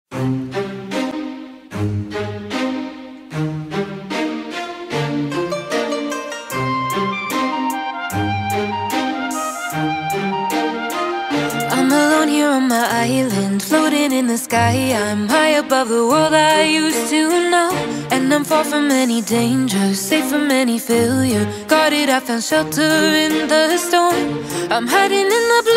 I'm alone here on my island, floating in the sky. I'm high above the world I used to know, and I'm far from any danger, safe from any failure. Guarded, I found shelter in the storm. I'm hiding in the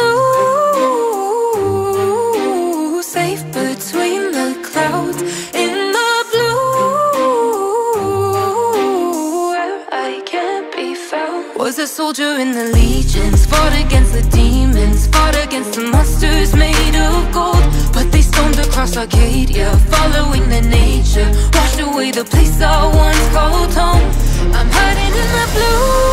blue, safe between the clouds. In the blue, where I can't be found. Was a soldier in the legions, fought against the demons, fought against the monsters made of gold. But they stormed across Arcadia, following their nature, washed away the place I once called home. I'm hiding in the blue.